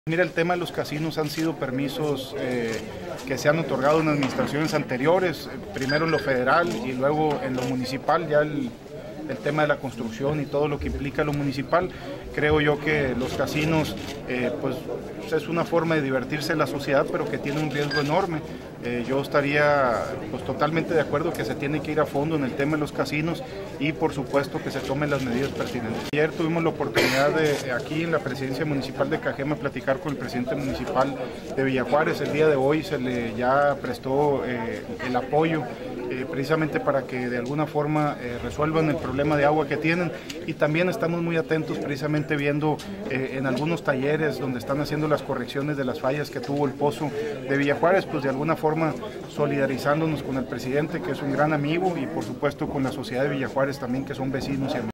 Mira, el tema de los casinos han sido permisos que se han otorgado en administraciones anteriores, primero en lo federal y luego en lo municipal, ya el tema de la construcción y todo lo que implica lo municipal. Creo yo que los casinos pues es una forma de divertirse en la sociedad, pero que tiene un riesgo enorme. Yo estaría pues totalmente de acuerdo que se tiene que ir a fondo en el tema de los casinos y por supuesto que se tomen las medidas pertinentes. Ayer tuvimos la oportunidad de aquí en la presidencia municipal de Cajeme platicar con el presidente municipal de Villajuárez. El día de hoy se le ya prestó el apoyo precisamente para que de alguna forma resuelvan el problema de agua que tienen, y también estamos muy atentos precisamente viendo en algunos talleres donde están haciendo las correcciones de las fallas que tuvo el pozo de Villajuárez, pues de alguna forma solidarizándonos con el presidente, que es un gran amigo, y por supuesto con la sociedad de Villajuárez también, que son vecinos y amigos.